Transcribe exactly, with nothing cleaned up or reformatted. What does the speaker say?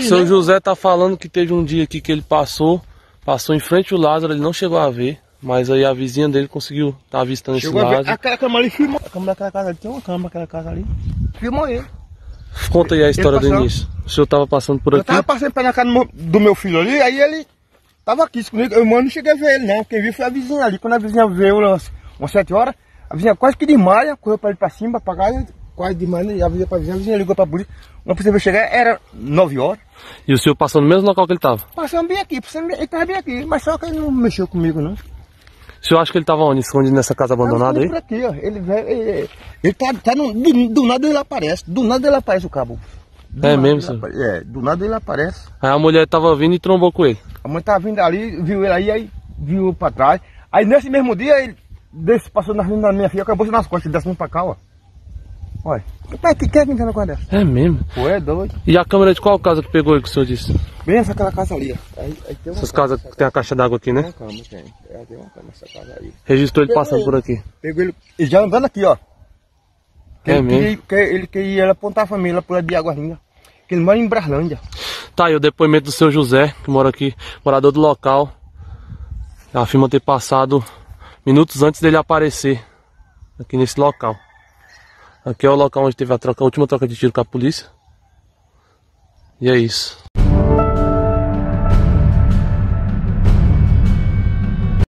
seu José tá falando que teve um dia aqui que ele passou, passou em frente ao Lázaro, ele não chegou a ver, mas aí a vizinha dele conseguiu estar avistando chegou esse Lázaro. Aquela cama ali filmou. A cama daquela casa ali, tem uma cama daquela casa ali. Filmou ele. Conta aí a história do passou... início. O senhor tava passando por eu aqui? Eu tava passando pela casa do meu, do meu filho ali, aí ele tava aqui comigo. Eu não cheguei a ver ele não, quem viu foi a vizinha ali. Quando a vizinha veio umas, umas sete horas, a vizinha quase que desmaia, correu para ele para cima, para cá, quase desmaia, e a vizinha, a vizinha, a vizinha ligou para a polícia. Não precisava chegar, era nove horas. E o senhor passou no mesmo local que ele tava? Passando bem aqui, passando, ele tava bem aqui, mas só que ele não mexeu comigo não. O senhor acha que ele tava onde? Escondido nessa casa abandonada aí? Por aqui, ó. Ele, ele, ele tá, tá no, do, do nada ele aparece, do nada ele aparece o cabo. Do é mesmo, senhor? Apare... É, do nada ele aparece. Aí a mulher tava vindo e trombou com ele. A mãe tava vindo ali, viu ele aí, aí viu pra trás. Aí nesse mesmo dia ele desse, passou na, na minha filha, acabou nas costas, descendo pra cá, ó. Olha, quem é que quer entrar com dessa? É mesmo? Pô, é doido. E a câmera de qual casa que pegou aí que o senhor disse? Bem essa aquela casa ali, ó. Aí, aí tem uma Essas casas que tem a caixa d'água aqui, né? Tem uma cama, tem. É, tem uma cama nessa casa aí. Registrou ele Pegou passando ele. por aqui. Pegou ele, ele já andando aqui, ó. Que É ele, mesmo? queria, que ele queria apontar a família por de Águarinha. Que ele mora em Braslândia. Tá aí o depoimento do seu José, que mora aqui, morador do local. Afirma ter passado minutos antes dele aparecer aqui nesse local. Aqui é o local onde teve a, troca, a última troca de tiro com a polícia. E é isso.